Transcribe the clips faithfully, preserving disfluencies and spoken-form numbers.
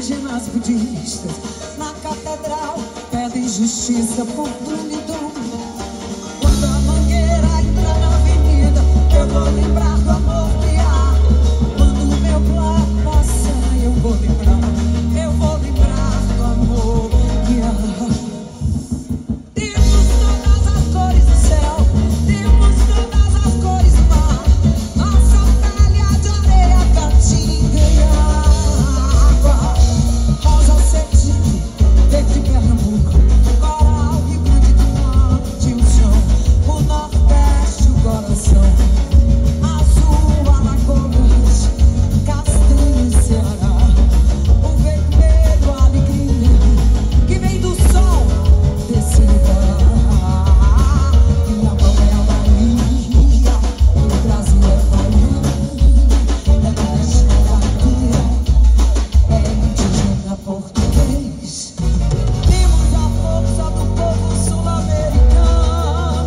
indígenas budistas. Na catedral pedem justiça por Dunidum. Quando a mangueira entra na avenida, eu vou lembrar do amor que há. Quando o meu plano passar, eu vou lembrar, eu vou lembrar do amor que há. Temos todas as cores do céu, temos todas as cores do mar. Nossa pele é de areia, caatinga e água. Rosa cetim, verde Pernambuco, coral, Rio Grande do Norte, o chão, o Nordeste, o coração, azul, Alagoas, castanho, Ceará, o vermelho, a alegria que vem do sol desse lugar. Minha mão é a Bahia, o Brasil é Bahia, é Tchecoslovaquia, é indígena português. Temos a força do povo sul-americano.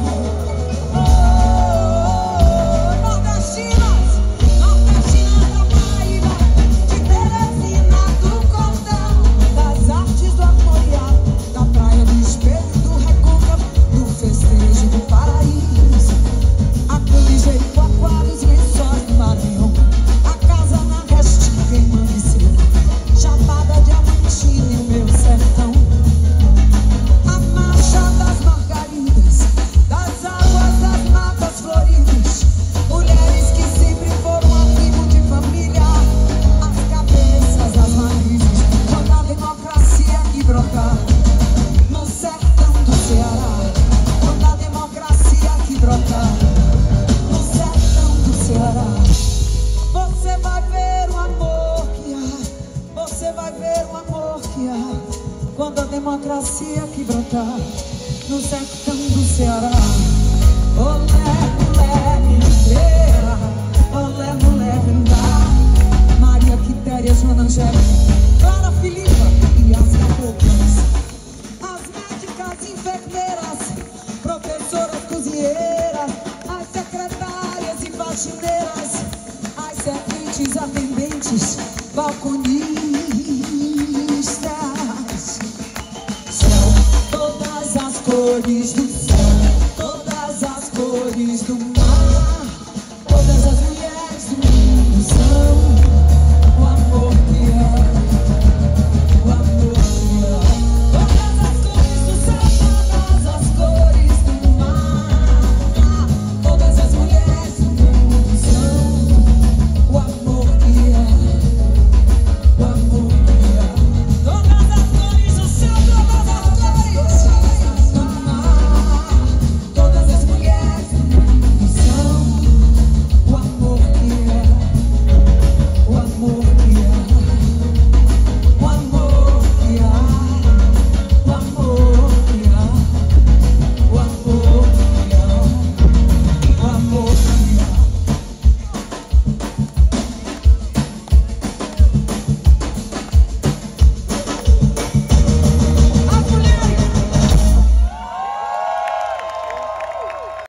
Oh, nordestinas, nordestinas da Paraíba, de Teresina, do Cordão, das artes do Armorial, da praia do Espelho, do Recôncavo, do festejo do paraíso. A Coligeiro, Aquários, Lençóis do Maranhão, a casa na Restinga em Mangueceira, Chapada Diamantina e o meu sertão. A marcha das margaridas, das águas das matas floridas, mulheres que sempre foram abrigo de família, as cabeças, as raízes, quando a democracia aqui brotar, no sertão do Ceará, quando a democracia aqui brotar, no sertão do Ceará. Você vai ver o amor que há, você vai ver o amor que há, quando a democracia aqui brotar, no sertão do Ceará. Olé, mulher mineira, olé, mulher brindar, Maria Quitéria, Joana Angélica, Clara Filipa e as caboclas, as médicas, enfermeiras, professoras, cozinheiras, as secretárias e faxineiras, as serventes, atendentes, balconistas. Céu, todas as cores do céu, todas as cores do mundo.